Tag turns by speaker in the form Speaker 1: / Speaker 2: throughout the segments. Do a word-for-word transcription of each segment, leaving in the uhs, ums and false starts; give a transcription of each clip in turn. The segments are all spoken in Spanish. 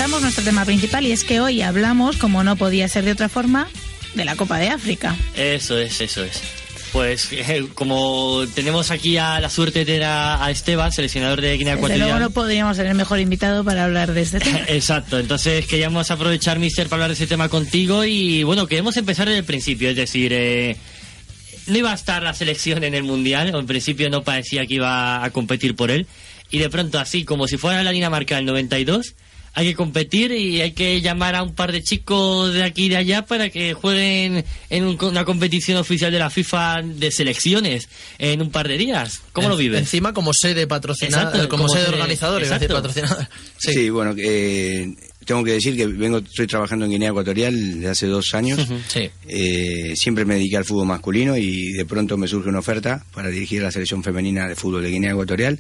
Speaker 1: adelantamos nuestro tema principal, y es que hoy hablamos, como no podía ser de otra forma, de la Copa de África.
Speaker 2: Eso es, eso es. Pues eh, como tenemos aquí a la suerte de tener a, a Esteban, seleccionador de Guinea Ecuatorial.
Speaker 1: Desde luego no podríamos ser el mejor invitado para hablar de este tema.
Speaker 2: Exacto, entonces queríamos aprovechar, mister, para hablar de ese tema contigo y bueno, queremos empezar desde el principio, es decir, eh, no iba a estar la selección en el Mundial, o en principio no parecía que iba a competir por él, y de pronto así, como si fuera la Dinamarca del noventa y dos, hay que competir y hay que llamar a un par de chicos de aquí y de allá para que jueguen en un, una competición oficial de la FIFA de selecciones en un par de días. ¿Cómo en, lo vives?
Speaker 3: Encima como sede patrocinada, como, como sede organizadora, iba a decir patrocinadora.
Speaker 4: Sí, sí, bueno, eh, tengo que decir que vengo, estoy trabajando en Guinea Ecuatorial desde hace dos años.
Speaker 3: Uh-huh. Sí.
Speaker 4: Eh, siempre me dediqué al fútbol masculino y de pronto me surge una oferta para dirigir la selección femenina de fútbol de Guinea Ecuatorial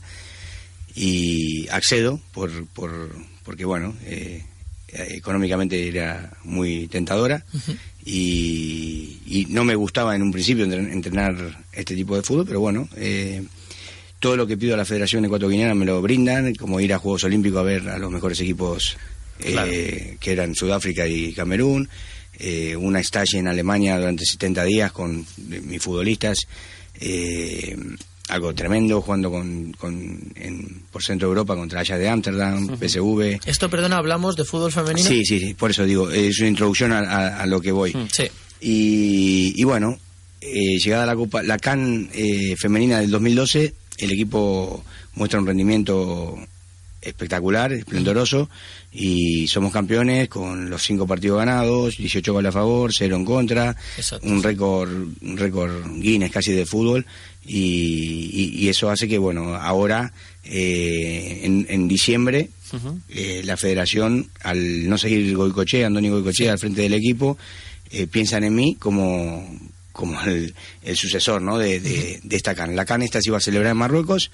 Speaker 4: y accedo por... por porque bueno, eh, económicamente era muy tentadora. Uh-huh. y, y no me gustaba en un principio entrenar este tipo de fútbol, pero bueno, eh, todo lo que pido a la Federación Ecuatoguineana me lo brindan, como ir a Juegos Olímpicos a ver a los mejores equipos, eh, claro, que eran Sudáfrica y Camerún, eh, una estancia en Alemania durante setenta días con mis futbolistas, eh, algo tremendo, jugando con, con en, por Centro de Europa contra Ajax de Ámsterdam, uh-huh. P S V.
Speaker 3: Esto, perdona, ¿hablamos de fútbol femenino?
Speaker 4: Sí, sí, sí, por eso digo, es una introducción a, a, a lo que voy.
Speaker 3: Uh-huh. Sí.
Speaker 4: Y, y bueno, eh, llegada la Copa, la CAN eh, femenina del dos mil doce, el equipo muestra un rendimiento espectacular, esplendoroso, y somos campeones con los cinco partidos ganados, dieciocho goles a favor, cero en contra. Exacto. un récord un récord Guinness casi de fútbol, y, y, y eso hace que, bueno, ahora eh, en, en diciembre uh-huh. eh, la federación, al no seguir Goicoechea, Andoni Goicoechea, sí, al frente del equipo, eh, piensan en mí como como el, el sucesor, ¿no?, de, de, de esta CAN. La CAN esta se iba a celebrar en Marruecos,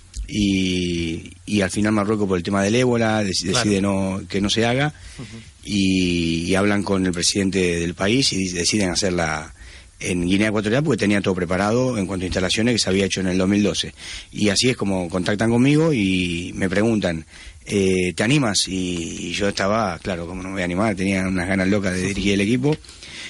Speaker 4: y, y al final Marruecos, por el tema del ébola, decide, claro, no, que no se haga. Uh-huh. y, y hablan con el presidente del país y deciden hacerla en Guinea Ecuatorial porque tenía todo preparado en cuanto a instalaciones que se había hecho en el dos mil doce. Y así es como contactan conmigo y me preguntan, eh, ¿te animas? Y, y yo estaba, claro, como no me voy a animar, tenía unas ganas locas de dirigir el equipo.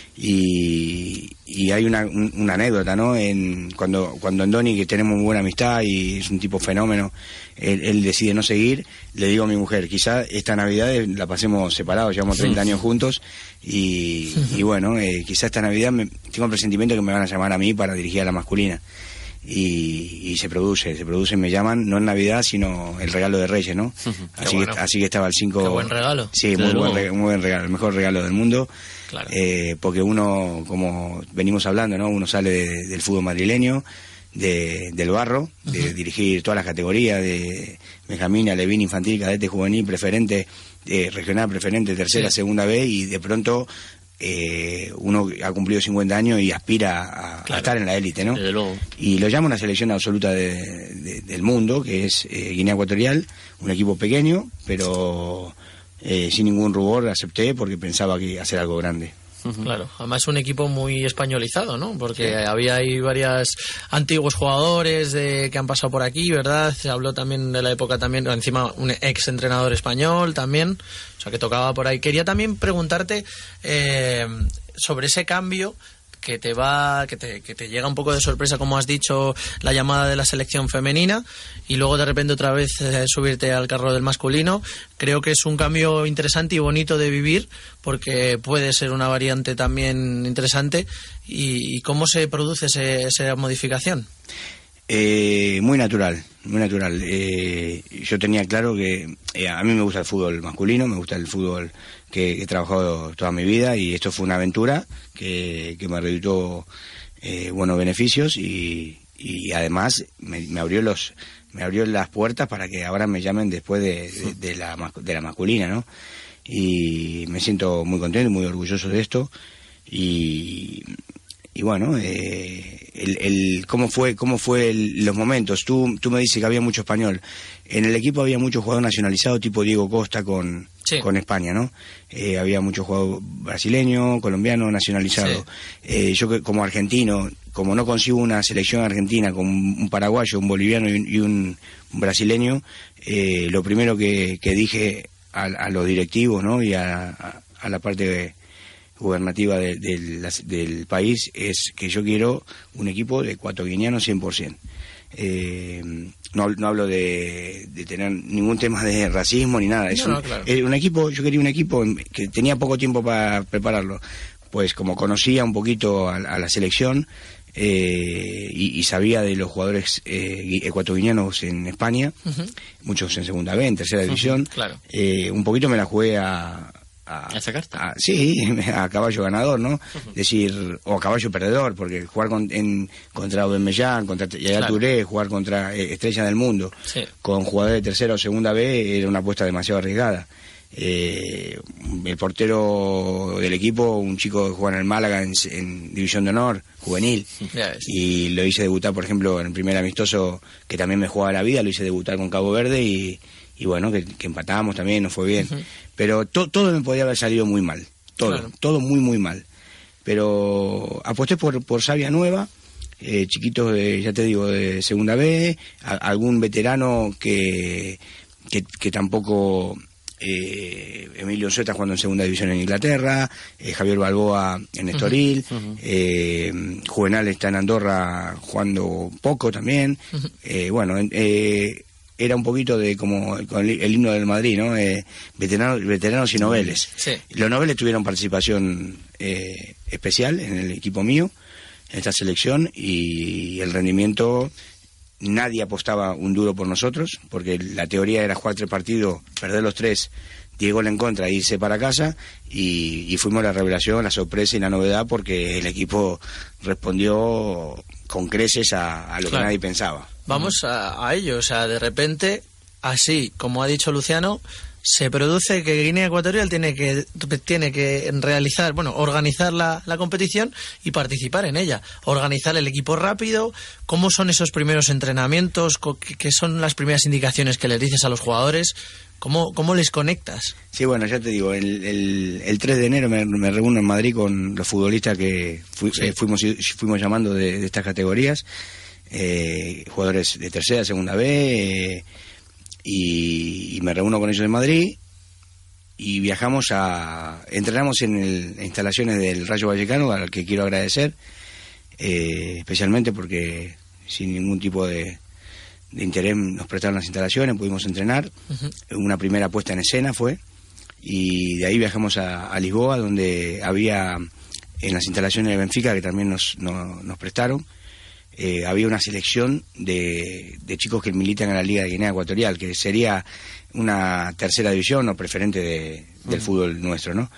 Speaker 4: Y, y hay una, un, una anécdota, ¿no? En, cuando, cuando Andoni, que tenemos muy buena amistad y es un tipo fenómeno, él, él decide no seguir, le digo a mi mujer, quizá esta Navidad la pasemos separados, llevamos treinta años juntos, y, y bueno, eh, quizá esta Navidad me, tengo el presentimiento que me van a llamar a mí para dirigir a la masculina. Y, y se produce, se produce, me llaman, no en Navidad, sino el regalo de Reyes, ¿no? así,
Speaker 3: bueno.
Speaker 4: que, así que estaba el cinco...
Speaker 3: Qué buen regalo.
Speaker 4: Sí, muy buen, regalo, muy buen regalo, el mejor regalo del mundo.
Speaker 3: Claro.
Speaker 4: Eh, porque uno, como venimos hablando, ¿no?, uno sale de, del fútbol madrileño, de, del barro, de uh-huh. dirigir todas las categorías, de Benjamín, Alevín, infantil, cadete, juvenil, preferente, eh, regional, preferente, tercera, sí, segunda B, y de pronto eh, uno ha cumplido cincuenta años y aspira a, claro, a estar en la élite, ¿no?
Speaker 2: Desde luego.
Speaker 4: Y lo llama una selección absoluta de, de, del mundo, que es eh, Guinea Ecuatorial, un equipo pequeño, pero... Eh, sin ningún rubor acepté porque pensaba que iba a hacer algo grande.
Speaker 3: Claro, además es un equipo muy españolizado, ¿no? Porque sí, había ahí varios antiguos jugadores de, que han pasado por aquí, ¿verdad? Se habló también de la época también, encima un ex entrenador español también, o sea que tocaba por ahí. Quería también preguntarte eh, sobre ese cambio que te va, que te, que te llega un poco de sorpresa, como has dicho, la llamada de la selección femenina, y luego de repente otra vez eh, subirte al carro del masculino. Creo que es un cambio interesante y bonito de vivir, porque puede ser una variante también interesante. ¿Y, y cómo se produce ese, esa modificación?
Speaker 4: Eh, muy natural, muy natural. Eh, yo tenía claro que eh, a mí me gusta el fútbol masculino, me gusta el fútbol que he trabajado toda mi vida, y esto fue una aventura que, que me reditó eh, buenos beneficios, y, y además me, me abrió los me abrió las puertas para que ahora me llamen después de, de, de la de la masculina, ¿no? Y me siento muy contento, muy orgulloso de esto, y y bueno, eh, el, el cómo fue cómo fue el, los momentos. Tú tú me dices que había mucho español. En el equipo había muchos jugadores nacionalizados, tipo Diego Costa con, sí, con España, ¿no? Eh, había muchos jugadores brasileños, colombianos, nacionalizados. Sí. Eh, yo como argentino, como no consigo una selección argentina con un paraguayo, un boliviano y un, y un brasileño, eh, lo primero que, que dije a, a los directivos, ¿no? Y a, a, a la parte gubernativa de, de la, del país, es que yo quiero un equipo de ecuatoguineanos cien por ciento. Eh, no, no hablo de, de tener ningún tema de racismo ni nada. Es
Speaker 3: no,
Speaker 4: un,
Speaker 3: no, claro.
Speaker 4: eh, un equipo, yo quería un equipo que tenía poco tiempo para prepararlo. Pues como conocía un poquito a, a la selección eh, y, y sabía de los jugadores eh, ecuatoguineanos en España, uh-huh. muchos en segunda B, en tercera uh-huh. división,
Speaker 3: claro.
Speaker 4: eh, un poquito me la jugué a...
Speaker 2: A, ¿A esa
Speaker 4: a, sí, a caballo ganador, ¿no? Uh-huh. Decir, o a caballo perdedor, porque jugar con, en, contra Aubameyang, contra Yaya claro. Touré, jugar contra eh, estrellas del mundo, sí. con jugadores de tercera o segunda B, era una apuesta demasiado arriesgada. Eh, el portero del equipo, un chico que juega en el Málaga en, en División de Honor, juvenil, y lo hice debutar, por ejemplo, en el primer amistoso, que también me jugaba la vida, lo hice debutar con Cabo Verde y, y bueno, que, que empatamos también, nos fue bien. Uh-huh. Pero to, todo me podía haber salido muy mal, todo, claro. todo muy muy mal. Pero aposté por, por savia nueva, eh, chiquitos de, ya te digo, de segunda B, a, algún veterano que, que, que tampoco... Eh, Emilio Zeta jugando en segunda división en Inglaterra, eh, Javier Balboa en Estoril, uh-huh, uh-huh. Eh, Juvenal está en Andorra jugando poco también, uh-huh. eh, bueno, eh, era un poquito de como con el, el himno del Madrid, ¿no? Eh, veteranos, veteranos y noveles.
Speaker 3: Sí.
Speaker 4: Los noveles tuvieron participación eh, especial en el equipo mío, en esta selección, y el rendimiento... Nadie apostaba un duro por nosotros, porque la teoría era jugar tres partidos, perder los tres, diez goles en contra, irse para casa, y, y fuimos la revelación, la sorpresa y la novedad, porque el equipo respondió con creces a, a lo claro. que nadie pensaba.
Speaker 3: Vamos a, a ello, o sea, de repente, así como ha dicho Luciano, se produce que Guinea Ecuatorial tiene que tiene que realizar, bueno, organizar la, la competición y participar en ella, organizar el equipo rápido. ¿Cómo son esos primeros entrenamientos? ¿Qué son las primeras indicaciones que les dices a los jugadores? ¿Cómo, cómo les conectas?
Speaker 4: Sí, bueno, ya te digo, el, el, el tres de enero me, me reúno en Madrid con los futbolistas que fu, sí. eh, fuimos fuimos llamando de, de estas categorías, eh, jugadores de tercera, segunda B, eh, Y, y me reúno con ellos en Madrid y viajamos a... Entrenamos en el, instalaciones del Rayo Vallecano, al que quiero agradecer, eh, especialmente porque sin ningún tipo de, de interés nos prestaron las instalaciones, pudimos entrenar. Uh-huh. Una primera puesta en escena fue, y de ahí viajamos a, a Lisboa, donde había en las instalaciones de Benfica, que también nos, no, nos prestaron, Eh, había una selección de, de chicos que militan en la Liga de Guinea Ecuatorial, que sería una tercera división o preferente de, del uh-huh. fútbol nuestro, ¿no?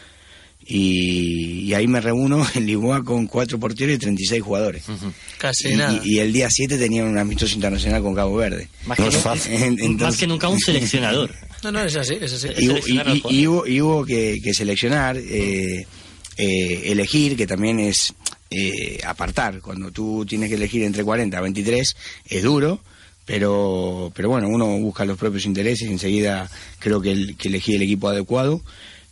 Speaker 4: Y, y ahí me reúno en Lisboa con cuatro porteros y treinta y seis jugadores.
Speaker 3: Uh-huh. Casi
Speaker 4: y,
Speaker 3: nada.
Speaker 4: Y, y el día siete tenían un amistoso internacional con Cabo Verde.
Speaker 2: Más que, no nunca, Entonces, más que nunca un seleccionador.
Speaker 3: No, no, es así, es así.
Speaker 4: Y, y, y, y hubo, y hubo que, que seleccionar, eh, eh, elegir, que también es... Eh, apartar, cuando tú tienes que elegir entre cuarenta a veintitrés es duro, pero pero bueno, uno busca los propios intereses y enseguida creo que, el, que elegí el equipo adecuado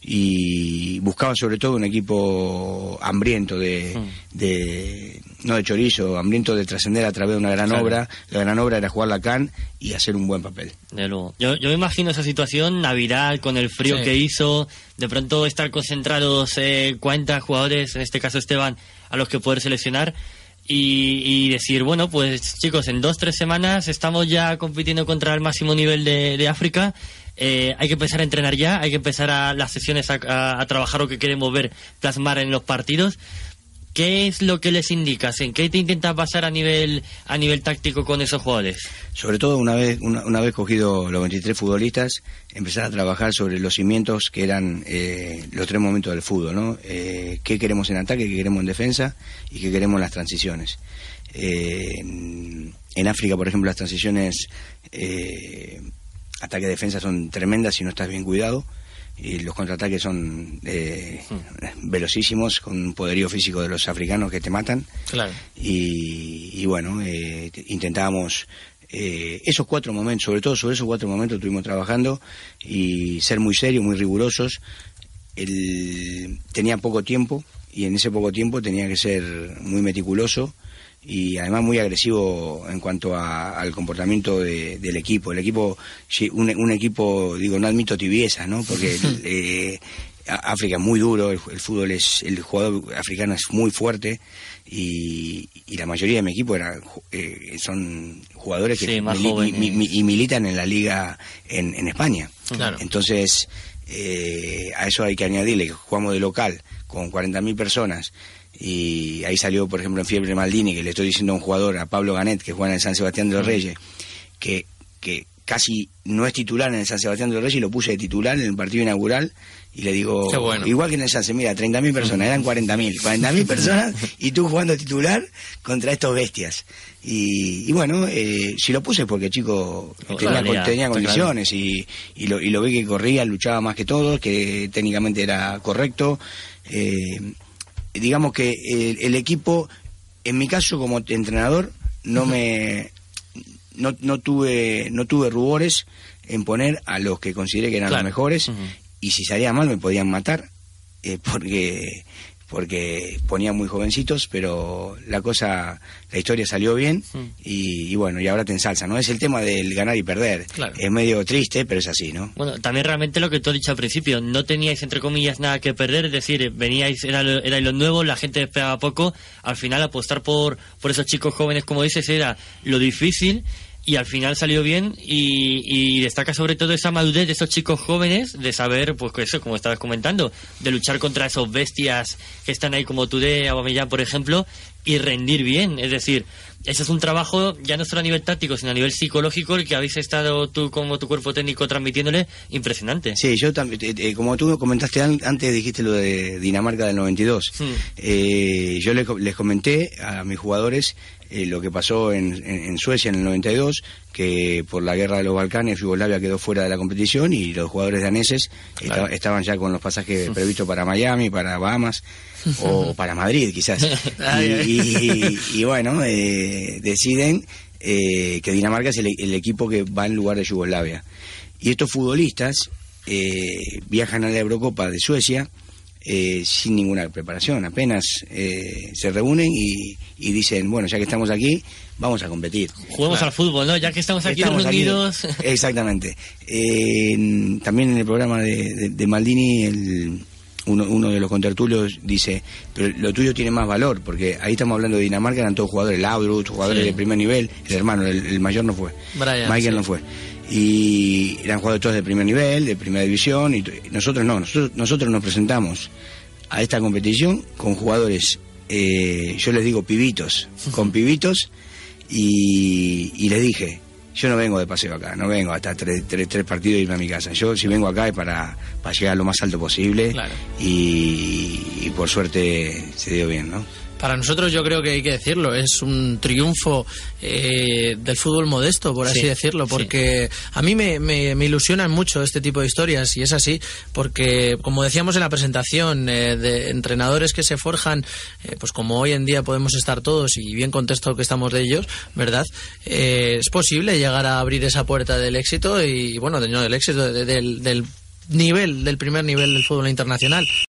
Speaker 4: y buscaba sobre todo un equipo hambriento de, mm. de no de chorizo, hambriento de trascender a través de una gran claro. obra. La gran obra era jugar la CAN y hacer un buen papel.
Speaker 2: De luego. Yo, yo me imagino esa situación, Navidad, con el frío sí. que hizo, de pronto estar concentrados eh, cuarenta jugadores, en este caso Esteban, a los que poder seleccionar y, y decir, bueno, pues chicos, en dos, tres semanas estamos ya compitiendo contra el máximo nivel de, de África, eh, hay que empezar a entrenar ya, hay que empezar a las sesiones a, a, a trabajar lo que queremos ver, plasmar en los partidos. ¿Qué es lo que les indicas? ¿En qué te intentas basar a nivel a nivel táctico con esos jugadores?
Speaker 4: Sobre todo una vez una, una vez cogido los veintitrés futbolistas, empezar a trabajar sobre los cimientos que eran eh, los tres momentos del fútbol, ¿no? Eh, ¿Qué queremos en ataque, qué queremos en defensa y qué queremos en las transiciones? Eh, en, en África, por ejemplo, las transiciones eh, ataque-defensa son tremendas si no estás bien cuidado. Y los contraataques son eh, mm. velocísimos, con un poderío físico de los africanos que te matan.
Speaker 3: Claro.
Speaker 4: Y, y bueno, eh, intentábamos eh, esos cuatro momentos, sobre todo sobre esos cuatro momentos estuvimos trabajando y ser muy serios, muy rigurosos. El, tenía poco tiempo y en ese poco tiempo tenía que ser muy meticuloso y además muy agresivo en cuanto a, al comportamiento de, del equipo. El equipo, un, un equipo, digo, no admito tibieza, ¿no? Porque eh, África es muy duro, el, el fútbol es, el jugador africano es muy fuerte y, y la mayoría de mi equipo era, eh, son jugadores que
Speaker 2: sí, más
Speaker 4: mili, mi, mi, y militan en la liga en, en España.
Speaker 3: Claro.
Speaker 4: Entonces, eh, a eso hay que añadirle que jugamos de local con cuarenta mil personas. Y ahí salió, por ejemplo, en Fiebre Maldini, que le estoy diciendo a un jugador, a Pablo Ganet, que juega en el San Sebastián de los Reyes, que, que casi no es titular en el San Sebastián de los Reyes, y lo puse de titular en el partido inaugural, y le digo,
Speaker 3: bueno.
Speaker 4: igual que en el San Sebastián, mira, treinta mil personas, eran cuarenta mil, cuarenta mil personas, y tú jugando titular contra estos bestias. Y, y bueno, eh, si lo puse porque chico tenía,
Speaker 2: Claro,
Speaker 4: tenía condiciones,
Speaker 2: claro.
Speaker 4: y, y, lo, y lo vi que corría, luchaba más que todos, que técnicamente era correcto. eh, digamos que el, el equipo, en mi caso como entrenador, no me no, no tuve no tuve rubores en poner a los que consideré que eran
Speaker 2: claro.
Speaker 4: los mejores.
Speaker 2: Uh-huh.
Speaker 4: Y si salía mal me podían matar, eh, porque porque ponían muy jovencitos, pero la cosa, la historia salió bien. uh-huh. y, y bueno, y ahora te ensalza, ¿no? Es el tema del ganar y perder.
Speaker 3: Claro.
Speaker 4: Es medio triste, pero es así, ¿no?
Speaker 2: Bueno, también realmente lo que tú has dicho al principio, no teníais entre comillas nada que perder, es decir, veníais, era, era lo nuevo, la gente esperaba poco, al final apostar por, por esos chicos jóvenes, como dices, era lo difícil, y al final salió bien, y, y destaca sobre todo esa madurez de esos chicos jóvenes, de saber, pues eso, como estabas comentando, de luchar contra esos bestias que están ahí como Touré, Aubameyang, por ejemplo, y rendir bien. Es decir, ese es un trabajo ya no solo a nivel táctico, sino a nivel psicológico, el que habéis estado tú como tu cuerpo técnico transmitiéndole, impresionante.
Speaker 4: Sí, yo también, eh, como tú comentaste an- antes, dijiste lo de Dinamarca del noventa y dos.
Speaker 2: Hmm.
Speaker 4: Eh, yo les, les comenté a mis jugadores eh, lo que pasó en, en, en Suecia en el noventa y dos, que por la guerra de los Balcanes Yugoslavia quedó fuera de la competición y los jugadores daneses
Speaker 3: Claro.
Speaker 4: esta- estaban ya con los pasajes previstos para Miami, para Bahamas o para Madrid quizás. y, y, y bueno, eh, deciden eh, que Dinamarca es el, el equipo que va en lugar de Yugoslavia. Y estos futbolistas eh, viajan a la Eurocopa de Suecia eh, sin ninguna preparación, apenas eh, se reúnen y, y dicen, bueno, ya que estamos aquí, vamos a competir.
Speaker 2: Juguemos
Speaker 3: Claro.
Speaker 2: al fútbol, ¿no? Ya que estamos aquí
Speaker 4: Estamos aquí.
Speaker 2: reunidos.
Speaker 4: Exactamente. Eh, en- también en el programa de, de, de Maldini, el, uno, uno de los contertulios dice, pero lo tuyo tiene más valor, porque ahí estamos hablando de Dinamarca, eran todos jugadores, Laudrup, jugadores
Speaker 2: Sí.
Speaker 4: de primer nivel, el hermano, el, el mayor no fue,
Speaker 3: Brian,
Speaker 4: Michael
Speaker 3: sí.
Speaker 4: no fue. Y eran jugadores todos de primer nivel, de primera división, y t- nosotros no, nosotros, nosotros nos presentamos a esta competición con jugadores, eh, yo les digo pibitos, con pibitos, y, y les dije, yo no vengo de paseo acá, no vengo hasta tres, tres, tres partidos y irme a mi casa. Yo si vengo acá es para, para llegar a lo más alto posible.
Speaker 3: Claro.
Speaker 4: y, y por suerte se dio bien, ¿no?
Speaker 3: Para nosotros, yo creo que hay que decirlo, es un triunfo eh, del fútbol modesto, por así
Speaker 2: Sí,
Speaker 3: decirlo, porque a mí me, me, me ilusionan mucho este tipo de historias, y es así, porque como decíamos en la presentación, eh, de entrenadores que se forjan, eh, pues como hoy en día podemos estar todos, y bien contexto que estamos de ellos, ¿verdad? Eh, es posible llegar a abrir esa puerta del éxito, y bueno, no del éxito, de- del, del nivel, del primer nivel del fútbol internacional.